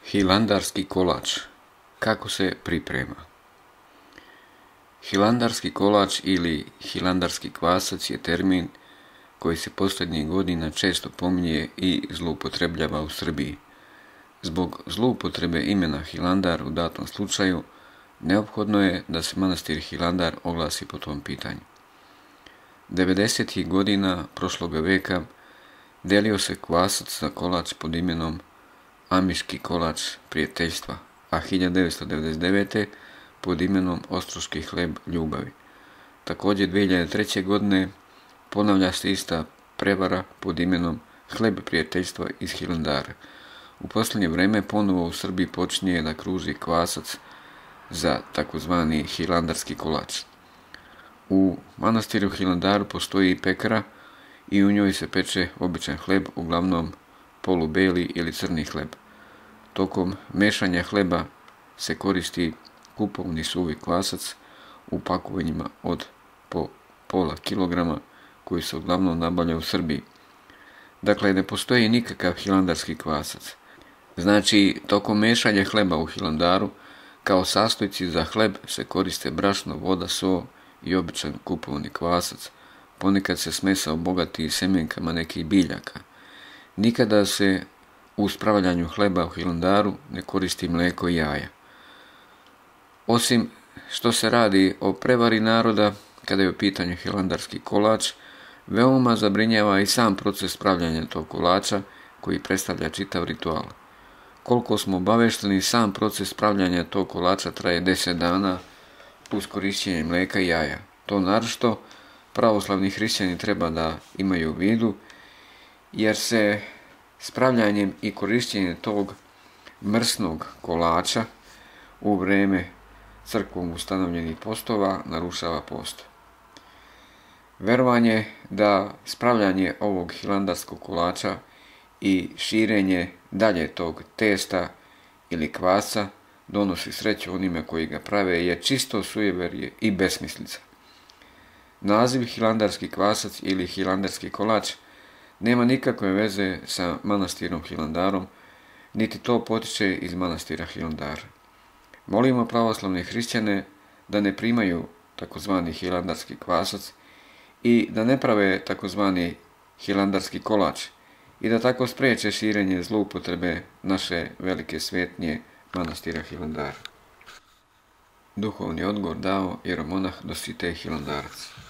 Hilandarski kolač. Kako se priprema? Hilandarski kolač ili hilandarski kvasac je termin koji se posljednjih godina često pominje i zloupotrebljava u Srbiji. Zbog zloupotrebe imena Hilandar u datom slučaju, neophodno je da se manastir Hilandar oglasi po tom pitanju. 90. godina prošloga veka delio se kvasac za kolač pod imenom Amiški kolač prijateljstva, a 1999. pod imenom Ostroški hleb ljubavi. Također 2003. godine ponavlja se ista prevara pod imenom Hleb prijateljstva iz Hilandara. U posljednje vrijeme ponovo u Srbiji počinje da kruži kvasac za takozvani hilandarski kolač. U manastiru Hilandaru postoji pekara i u njoj se peče običan hleb, uglavnom polubeli ili crni hleb. Tokom mešanja hleba se koristi kupovni suvi kvasac u pakovanjima od po pola kilograma koji se uglavnom nabavljaju u Srbiji. Dakle, ne postoji nikakav hilandarski kvasac. Znači, tokom mešanja hleba u Hilandaru kao sastojci za hleb se koriste brašno, voda, so i običan kupovni kvasac. Ponekad se smesa obogati semenkama nekih biljaka. Nikada se u spravljanju hleba u Hilandaru ne koristi mlijeko i jaja. Osim što se radi o prevari naroda, kada je u pitanju hilandarski kolač, veoma zabrinjava i sam proces spravljanja tog kolača koji predstavlja čitav ritual. Koliko smo obavešteni, sam proces spravljanja tog kolača traje 10 dana uz korišćenje mlijeka i jaja. To naročito pravoslavni hrišćani treba da imaju u vidu, jer se spravljanjem i korišćenjem tog mrsnog kolača u vrijeme crkvom ustanovljenih postova narušava post. Verovanje da spravljanje ovog hilandarskog kolača i širenje dalje tog testa ili kvasa donosi sreću onima koji ga prave je čisto sujeverje i besmislica. Naziv hilandarski kvasac ili hilandarski kolač nema nikakve veze sa manastirom Hilandarom, niti to potiče iz manastira Hilandara. Molimo pravoslavne hrišćane da ne primaju takozvani hilandarski kvasac i da ne prave takozvani hilandarski kolač i da tako spriječe širenje zloupotrebe naše velike svetnje manastira Hilandara. Duhovni odgovor dao jeromonah Dositej Hilandarac.